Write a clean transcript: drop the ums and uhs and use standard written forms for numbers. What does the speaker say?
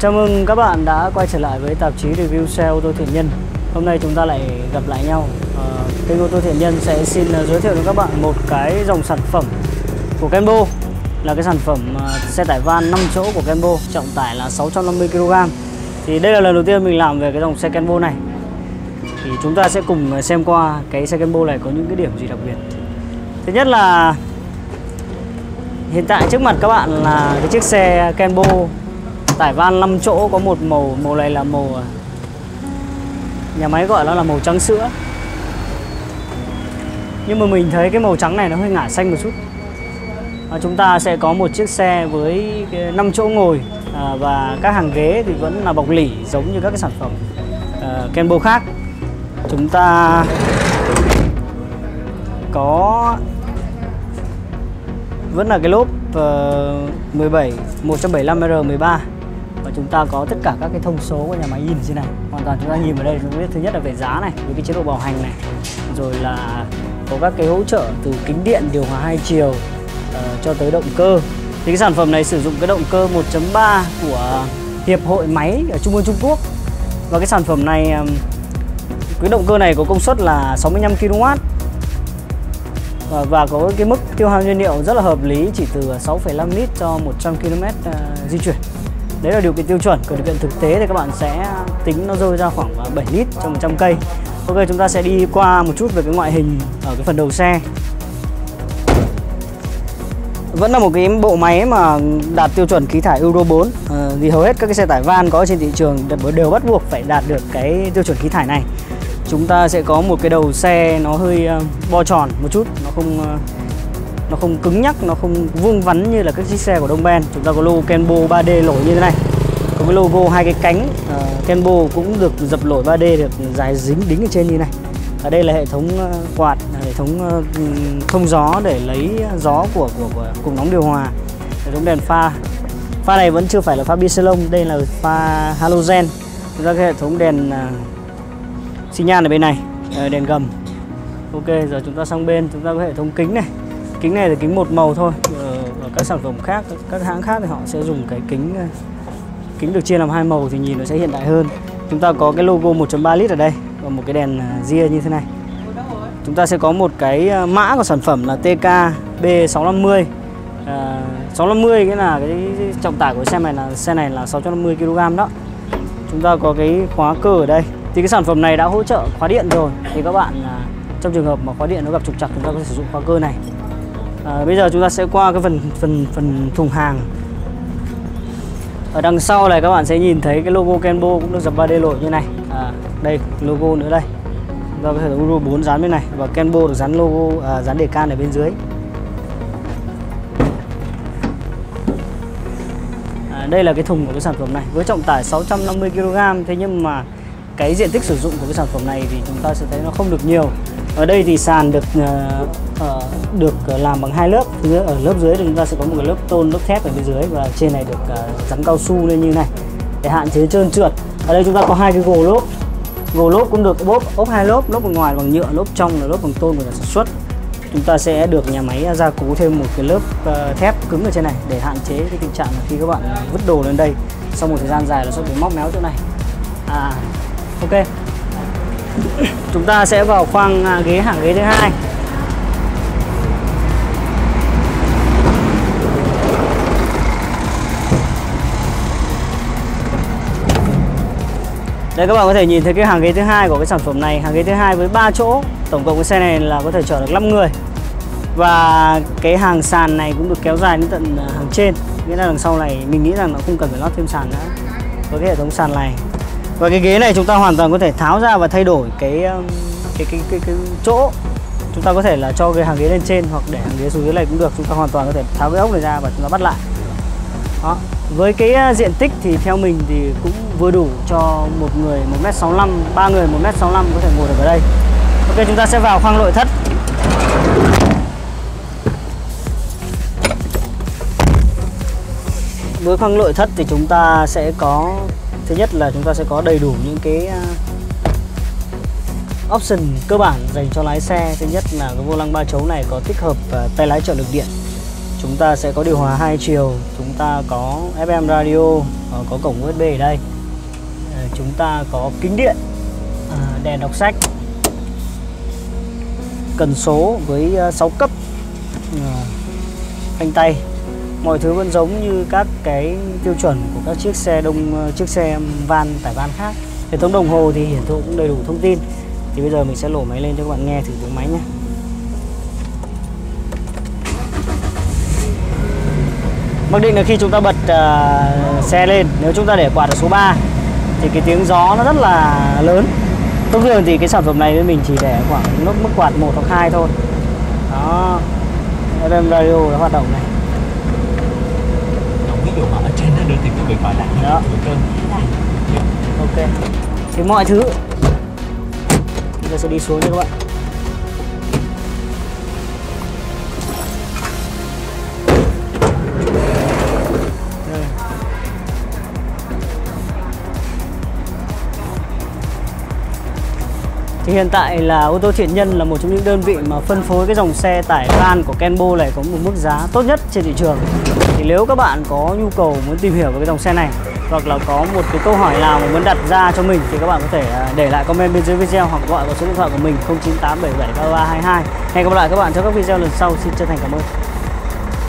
Chào mừng các bạn đã quay trở lại với tạp chí review xe ô tô Thiện Nhân. Hôm nay chúng ta lại gặp lại nhau. Kênh ô tô Thiện Nhân sẽ xin giới thiệu với các bạn một cái dòng sản phẩm của Kenbo, là cái sản phẩm xe tải van 5 chỗ của Kenbo, trọng tải là 650 kg. Thì đây là lần đầu tiên mình làm về cái dòng xe Kenbo này. Thì chúng ta sẽ cùng xem qua cái xe Kenbo này có những cái điểm gì đặc biệt. Thứ nhất là hiện tại trước mặt các bạn là cái chiếc xe Kenbo tải van 5 chỗ có một màu. Màu này là màu nhà máy gọi nó là màu trắng sữa, nhưng mà mình thấy cái màu trắng này nó hơi ngả xanh một chút. Chúng ta sẽ có một chiếc xe với 5 chỗ ngồi và các hàng ghế thì vẫn là bọc lỉ giống như các cái sản phẩm Kenbo khác. Chúng ta có vẫn là cái lốp 175R13 và chúng ta có tất cả các cái thông số của nhà máy in trên này. Hoàn toàn chúng ta nhìn vào đây chúng ta biết thứ nhất là về giá này, với cái chế độ bảo hành này, rồi là có các cái hỗ trợ từ kính điện, điều hòa 2 chiều cho tới động cơ. Thì cái sản phẩm này sử dụng cái động cơ 1.3 của Hiệp hội Máy ở Trung ương Trung Quốc. Và cái sản phẩm này, cái động cơ này có công suất là 65 kW và có cái mức tiêu hao nhiên liệu rất là hợp lý, chỉ từ 6,5 lít cho 100 km di chuyển. Đấy là điều kiện tiêu chuẩn. Còn điều kiện thực tế thì các bạn sẽ tính nó rơi ra khoảng 7 lít cho 100 cây. Ok, chúng ta sẽ đi qua một chút về cái ngoại hình ở cái phần đầu xe. Vẫn là một cái bộ máy mà đạt tiêu chuẩn khí thải Euro 4. Vì hầu hết các cái xe tải van có trên thị trường đều bắt buộc phải đạt được cái tiêu chuẩn khí thải này. Chúng ta sẽ có một cái đầu xe nó hơi bo tròn một chút, nó không cứng nhắc, nó không vuông vắn như là các chiếc xe của Đông Ben. Chúng ta có logo Kenbo 3D nổi như thế này, có cái logo hai cái cánh Kenbo cũng được dập nổi 3D, được dài dính đính ở trên như này. Ở đây là hệ thống quạt, hệ thống thông gió để lấy gió của cục nóng điều hòa, hệ thống đèn pha. Pha này vẫn chưa phải là pha bi-xe-lông, đây là pha halogen. Chúng ta có hệ thống đèn xi nhan ở bên này, đèn gầm. Ok, giờ chúng ta sang bên, chúng ta có hệ thống kính này. Kính này là kính một màu thôi. Ở các sản phẩm khác, các hãng khác thì họ sẽ dùng cái kính được chia làm hai màu thì nhìn nó sẽ hiện đại hơn. Chúng ta có cái logo 1.3 lít ở đây và một cái đèn ria như thế này. Chúng ta sẽ có một cái mã của sản phẩm là TKB650. 650 cái là cái trọng tải của xe này là 650 kg đó. Chúng ta có cái khóa cơ ở đây. Thì cái sản phẩm này đã hỗ trợ khóa điện rồi. Thì các bạn trong trường hợp mà khóa điện nó gặp trục trặc, chúng ta có thể sử dụng khóa cơ này. Bây giờ chúng ta sẽ qua cái phần thùng hàng. Ở đằng sau này các bạn sẽ nhìn thấy cái logo Kenbo cũng được dập 3D nổi như này. Đây logo nữa đây. Chúng ta có thể Euro 4 dán bên này và Kenbo được dán logo dán đề can ở bên dưới. Đây là cái thùng của cái sản phẩm này với trọng tải 650 kg. Thế nhưng mà cái diện tích sử dụng của cái sản phẩm này thì chúng ta sẽ thấy nó không được nhiều. Ở đây thì sàn được làm bằng hai lớp. Ở lớp dưới thì chúng ta sẽ có một cái lớp tôn, lớp thép ở bên dưới, và trên này được dán cao su lên như này để hạn chế trơn trượt. Ở đây chúng ta có hai cái gồ lốp. Gồ lốp cũng được ốp hai lớp, lớp bên ngoài bằng nhựa, lớp trong là lớp bằng tôn của nhà sản xuất. Chúng ta sẽ được nhà máy gia cố thêm một cái lớp thép cứng ở trên này để hạn chế cái tình trạng là khi các bạn vứt đồ lên đây sau một thời gian dài nó sẽ bị móc méo chỗ này. Ok. Chúng ta sẽ vào khoang hàng ghế thứ hai. Đây các bạn có thể nhìn thấy cái hàng ghế thứ hai của cái sản phẩm này. Hàng ghế thứ hai với 3 chỗ. Tổng cộng cái xe này là có thể chở được 5 người. Và cái hàng sàn này cũng được kéo dài đến tận hàng trên. Nghĩa là đằng sau này mình nghĩ rằng nó không cần phải lót thêm sàn nữa với cái hệ thống sàn này. Và cái ghế này chúng ta hoàn toàn có thể tháo ra và thay đổi cái chỗ. Chúng ta có thể là cho cái hàng ghế lên trên hoặc để hàng ghế xuống dưới này cũng được. Chúng ta hoàn toàn có thể tháo cái ốc này ra và chúng ta bắt lại. Đó. Với cái diện tích thì theo mình thì cũng vừa đủ cho một người 1m65, 3 người 1m65 có thể ngồi được ở đây. Ok, chúng ta sẽ vào khoang nội thất. Với khoang nội thất thì chúng ta sẽ có, thứ nhất là chúng ta sẽ có đầy đủ những cái option cơ bản dành cho lái xe. Thứ nhất là cái vô lăng 3 chấu này có tích hợp tay lái trợ lực điện. Chúng ta sẽ có điều hòa 2 chiều, chúng ta có FM radio, có cổng USB ở đây. Chúng ta có kính điện, đèn đọc sách, cần số với 6 cấp, phanh tay. Mọi thứ vẫn giống như các cái tiêu chuẩn của các chiếc xe van tải van khác. Hệ thống đồng hồ thì hiển thị cũng đầy đủ thông tin. Thì bây giờ mình sẽ nổ máy lên cho các bạn nghe thử tiếng máy nhé. Mặc định là khi chúng ta bật xe lên, nếu chúng ta để quạt ở số 3 thì cái tiếng gió nó rất là lớn. Thông thường thì cái sản phẩm này với mình chỉ để khoảng mức quạt 1 hoặc 2 thôi. Đó, FM radio nó hoạt động này. Ví dụ mà ở trên nó đưa thì quý vị gọi lại đó. Ok. Thì mọi thứ chúng ta sẽ đi xuống nha các bạn. Thì hiện tại là ô tô Thiện Nhân là một trong những đơn vị mà phân phối cái dòng xe tải van của Kenbo này có một mức giá tốt nhất trên thị trường. Thì nếu các bạn có nhu cầu muốn tìm hiểu về cái dòng xe này, hoặc là có một cái câu hỏi nào mà muốn đặt ra cho mình, thì các bạn có thể để lại comment bên dưới video hoặc gọi vào số điện thoại của mình 0987733322. Hẹn gặp lại các bạn trong các video lần sau. Xin chân thành cảm ơn.